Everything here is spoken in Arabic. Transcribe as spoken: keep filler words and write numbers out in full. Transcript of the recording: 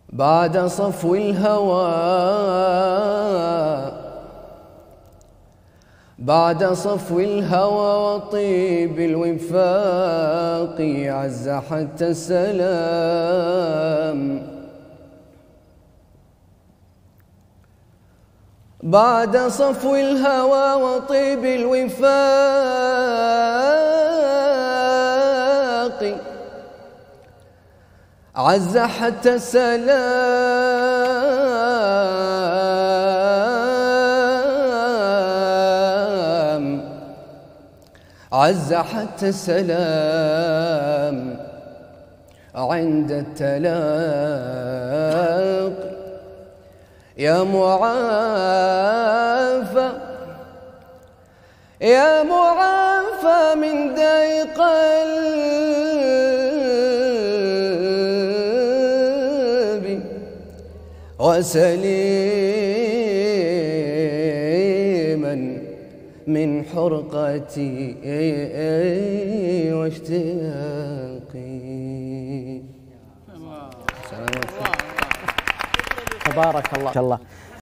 بعد صفو الهوى بعد صفو الهوى وطيب الوفاق عز حتى السلام. بعد صفو الهوى وطيب الوفاق عز حتى السلام. عز حتى السلام عند التلاقي. يا معافى يا معافى من داء قلبي وسليما من حرقتي واشتياقي. تبارك الله.